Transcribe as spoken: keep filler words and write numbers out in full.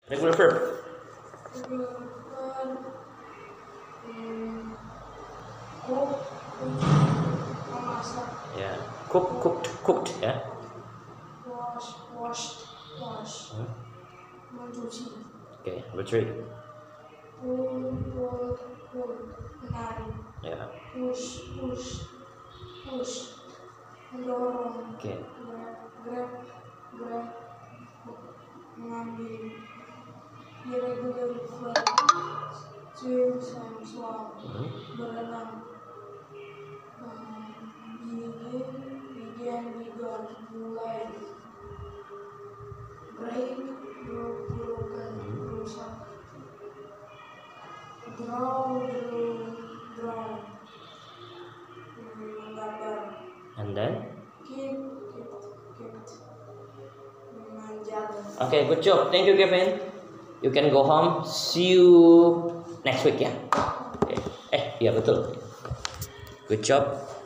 Regular verb. Cook, memasak. Ya, cook, cooked, cooked ya. Wash, washed, wash. Hmm. Mencuci. Oke, okay, number three. Pull, pull, pull. Menarik. Ya. Push, push, push. Mendorong. Oke. Okay. Grab, grab, mengambil. Irregular verb. Swim, swim, swam. Hmm. Berenang. Begin, began, begun, mulai. Break, broke, broken, rusak. Draw, drew, drawn. Menggambar. And then? Keep, kept, kept. Menjaga. Okay, good job. Thank you, Kevin. You can go home. See you next week ya. Okay. Eh, iya betul. Good job.